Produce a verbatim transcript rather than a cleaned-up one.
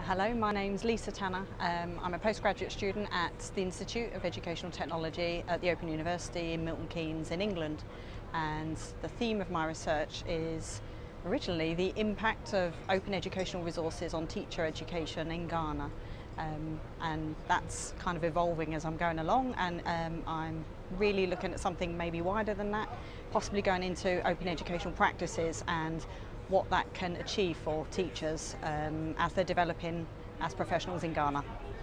Hello, my name's Lisa Tanner. Um, I'm a postgraduate student at the Institute of Educational Technology at the Open University in Milton Keynes in England, and the theme of my research is originally the impact of open educational resources on teacher education in Ghana. Um, and that's kind of evolving as I'm going along, and um, I'm really looking at something maybe wider than that, possibly going into open educational practices and what that can achieve for teachers um, as they're developing as professionals in Ghana.